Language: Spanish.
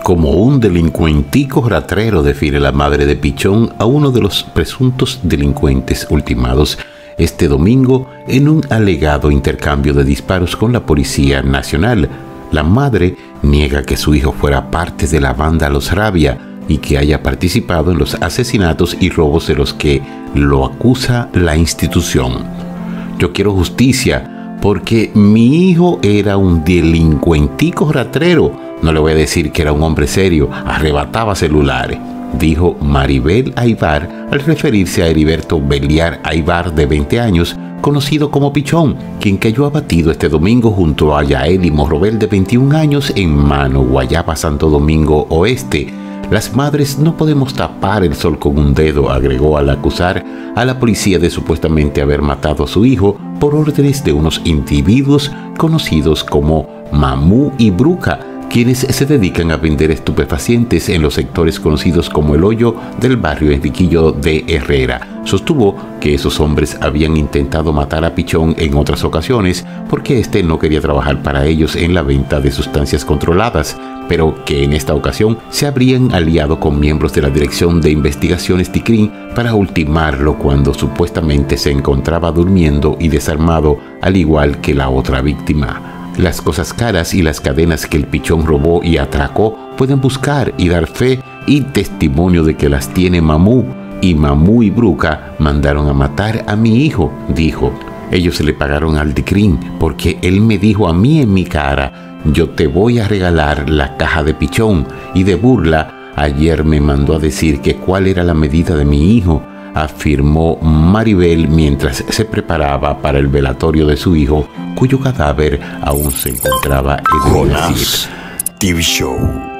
Como un delincuentico ratrero, define la madre de Pichón a uno de los presuntos delincuentes ultimados este domingo en un alegado intercambio de disparos con la Policía Nacional. La madre niega que su hijo fuera parte de la banda Los Rabia y que haya participado en los asesinatos y robos de los que lo acusa la institución. Yo quiero justicia porque mi hijo era un delincuentico ratrero. No le voy a decir que era un hombre serio, arrebataba celulares, dijo Maribel Aybar al referirse a Heriberto Beliar Aybar, de 20 años, conocido como Pichón, quien cayó abatido este domingo junto a Yaeli Morrobel, de 21 años, en Mano, Guayaba, Santo Domingo Oeste. Las madres no podemos tapar el sol con un dedo, agregó al acusar a la policía de supuestamente haber matado a su hijo por órdenes de unos individuos conocidos como Mamú y Bruca, quienes se dedican a vender estupefacientes en los sectores conocidos como El Hoyo del barrio Enriquillo de Herrera. Sostuvo que esos hombres habían intentado matar a Pichón en otras ocasiones porque éste no quería trabajar para ellos en la venta de sustancias controladas, pero que en esta ocasión se habrían aliado con miembros de la Dirección de Investigaciones DICRIN para ultimarlo cuando supuestamente se encontraba durmiendo y desarmado, al igual que la otra víctima. Las cosas caras y las cadenas que el Pichón robó y atracó pueden buscar y dar fe y testimonio de que las tiene Mamú, y Mamú y Bruca mandaron a matar a mi hijo, dijo. Ellos se le pagaron al DICRIN porque él me dijo a mí en mi cara: yo te voy a regalar la caja de Pichón, y de burla ayer me mandó a decir que cuál era la medida de mi hijo, afirmó Maribel mientras se preparaba para el velatorio de su hijo, cuyo cadáver aún se encontraba en el Jonás TV Show.